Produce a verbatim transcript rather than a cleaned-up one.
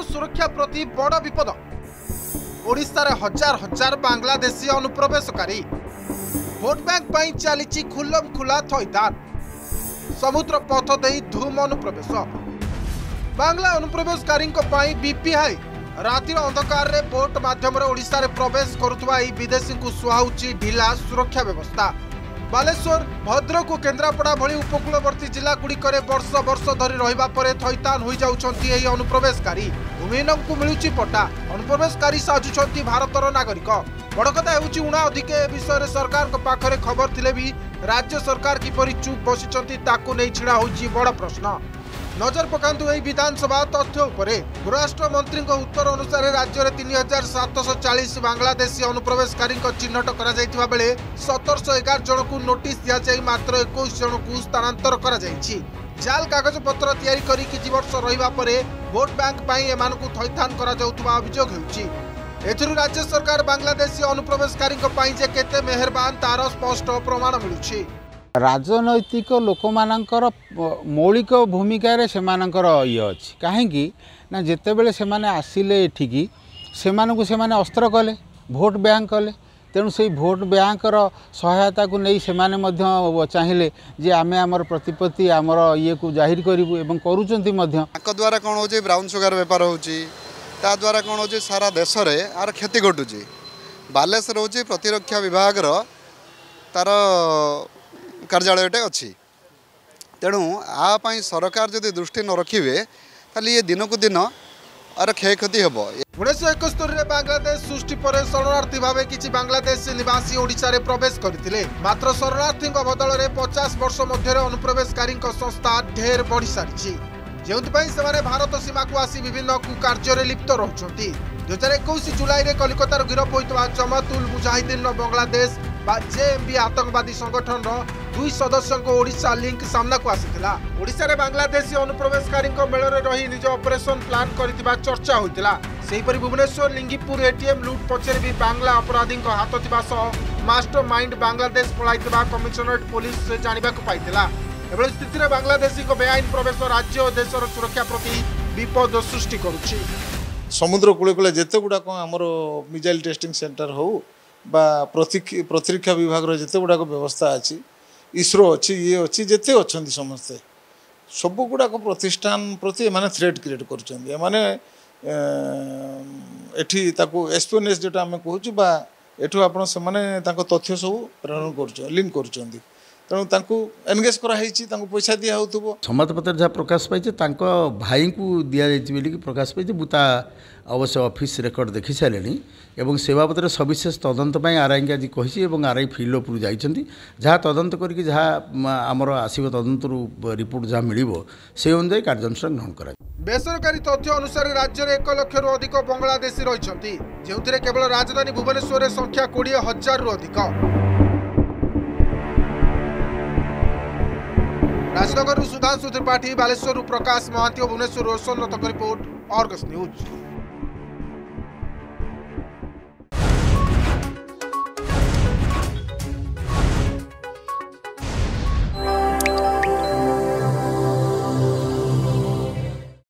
सुरक्षा प्रति बड़ विपद। ओडिशा रे हजार हजार बांग्लादेशी अनुप्रवेशकारी भोट बैंक पर चली खुलम खुला थैथान। समुद्र पथ दे धूम अनुप्रवेश। बांग्ला अनुप्रवेशकारी बीपी हाई रातिर अंधकार रे बोट माध्यम ओडिशा रे प्रवेश करुवा विदेशी को सुहाउची ढिला सुरक्षा व्यवस्था। बालेश्वर भद्रक और केन्द्रापड़ा भली उपकूलवर्ती जिला गुड़िक वर्ष वर्ष धरी रहिबा परे थैथान हो जाउछंती एही अनुप्रवेशकारी। भूमिहीन को मिलुची पट्टा। अनुप्रवेशकारी साजुछंती भारतर नागरिक। बड़ कथा हेउची उणा अधिक ए विषय रे सरकार को पाखरे खबर थिले भी राज्य सरकार किपरि चुप बसिछंती ताकू नै छिड़ा होइची बड़ प्रश्न। नजर पकांतु एही विधानसभा तथ्य उपरे। स्वराष्ट्र मंत्री उत्तर अनुसार राज्य में तीन हजार सातश चालीस बांग्लादेशी अनुप्रवेशकारी चिन्हट करा जायतिबा बेले सतरश एगार जन को नोटिस दिया जाय मात्र इक्कीस जन को स्थानांतर करा जायछि। जाल कागज पत्र तैयारी करी किछि वर्ष रहिबा परे वोट बैंक पई एमानकु थैथान करा जाउतबा अभियोग हेउछि। एथिरु राज्य सरकार बांग्लादेशी अनुप्रवेशकारी पई जे केते मेहरबान तार स्पष्ट प्रमाण मिलुछि। राजनैतिक लोक मानकर मौलिक भूमिका रे सेमानकर ये अच्छी कहीं ना जिते बड़े से आसिले एठिकी से अस्त्र कले भोट बैंक कले तेणु से भोट बैंकर सहायता को नहीं से चाहिए जे आमे आमर प्रतिपत्ति आमर ये को जाहिर करूँ एवं करुँच द्वारा कौन हो ब्राउन सुगर बेपार होता द्वारा कौन हो सारा देश में आर क्षति घटुची। बालेश्वर हूँ प्रतिरक्षा विभाग तार कार्यालयटे अच्छी तेणु आपाई सरकार जदि दृष्टि न रखिए ताली ये दिन को दिन आर क्षय क्षति हम। उन्नीस इकहत्तर में बांग्लादेश सृष्टि पर शरणार्थी भाव किसी बांग्लादेशी निवासी ओडिशा रे प्रवेश करथिले। मात्र शरणार्थी बदल में पचास वर्ष मध्य अनुप्रवेशकारी संस्था ढेर बढ़ी सारी जो भारत सीमा को आसी विभिन्न कुकार्य लिप्त रहउछंती। दो हजार इक्कीस जुलाई में कलिकतार गिरफ होता जमात उल मुजाहिदीन बांग्लादेश जेएमबी आतंकवादी संगठन दुई सदस्यों को ओडिशा लिंक सामना को आसीथिला। ओडिशा रे बांग्लादेशी अनुप्रवेशकारी मेल रही निज ऑपरेशन प्लान करथिबा चर्चा होइतिला। सेहीपरि भुवनेश्वर लिंगीपुर एटीएम लूट पछरे भी बांग्ला अपराधी हाथ थिबा सह मास्टर माइंड बांग्लादेश पळाइथिबा कमिशनरेट पुलिस जानिबा को पाइतिला। एभଳି स्थिति बांग्लादेशी बेआईन प्रवेश राज्य और देशर सुरक्षा प्रति विपद सृष्टि करुछि। समुद्र कूले कूले जिते गुड़ाक आमर मिसाइल टेस्टिंग सेंटर हो बा प्रतिरक्षा विभाग जिते गुड़ाक व्यवस्था अच्छी इसरो अच्छी ये अच्छी जिते अच्छा समस्ते सब गुड़ाक प्रतिष्ठान प्रति माने थ्रेट क्रिएट कर एठी ताको एस्पियोनेज जोटा आम कहूँ बा एठू आपण से तथ्य सब प्रेरण कर लिंक कर तेणु एनगेज कराई पैसा दिया हो। समाजपत्र जहाँ प्रकाश पाई भाई को दि जाए प्रकाश पाई मुझे अवश्य ऑफिस रेकर्ड देखी सारे और से बाबद सविशेष तदंत आरआई आज कही आरआई फिल्ड उपरू जाइए जहाँ तदंत करके जहाँ आमर आसव तदंत रिपोर्ट जहाँ मिल से अनुसार कार्यानुष्ठान ग्रहण कर। बेसरकारी तथ्य अनुसार राज्य में एक लक्ष रु अधिक बांग्लादेशी रही जो केवल राजधानी भुवनेश्वर संख्या कोड़े हजार रु अधिक। राजनगर सुधांशु त्रिपाठी, बालेश्वर प्रकाश महांती, भुवनेश्वर रोशन रथक रिपोर्ट, आर्गस न्यूज।